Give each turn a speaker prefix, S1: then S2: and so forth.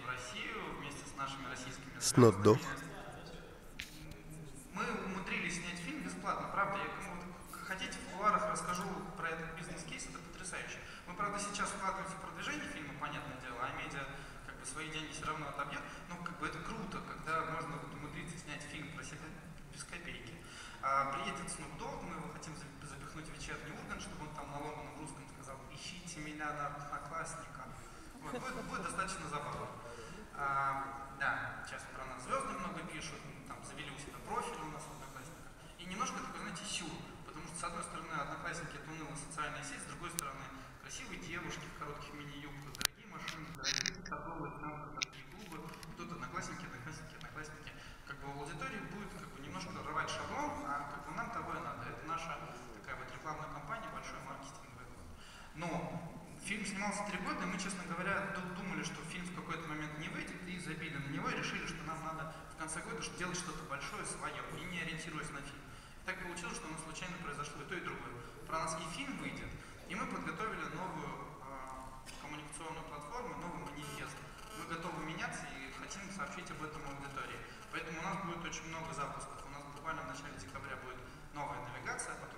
S1: в Россию вместе с нашими российскими
S2: Снотдох.
S1: звездами. Мы умудрились снять фильм бесплатно, правда. Я кому хотите, в кулуарах расскажу про этот бизнес-кейс, это потрясающе. Мы, правда, сейчас вкладываемся в продвижение фильма, понятное дело, а медиа как бы свои деньги все равно отобьет, но как бы это круто, когда можно вот умудриться снять фильм про себя без копейки. Приедет Snoop Dogg, мы его хотим запихнуть в вечерний Ургант, чтобы он там на ломаном русском сказал: ищите меня на одноклассника. Вот, будет достаточно забавно. Да, сейчас про нас звезды много пишут, там завели у себя профиль у нас в Одноклассниках. И немножко такой, знаете, сюр, потому что с одной стороны Одноклассники это унылая социальная сеть, с другой стороны красивые девушки в коротких мини-юбках, дорогие машины, дорогие торговые центры, дорогие клубы. И тут Одноклассники. Как бы аудитория будет как бы немножко рвать шаблон, а как бы нам того и надо. Это наша такая вот рекламная кампания, большой маркетинговый ход. Но фильм снимался 3 года, и мы, честно говоря, думали, что фильм в какой-то момент не выйдет, и забили на него, и решили, что нам надо в конце года делать что-то большое, свое, и не ориентируясь на фильм. И так получилось, что у нас случайно произошло и то, и другое. Про нас и фильм выйдет, и мы подготовили новую коммуникационную платформу, новый манифест. Мы готовы меняться и хотим сообщить об этом аудитории. Поэтому у нас будет очень много запусков. У нас буквально в начале декабря будет новая навигация,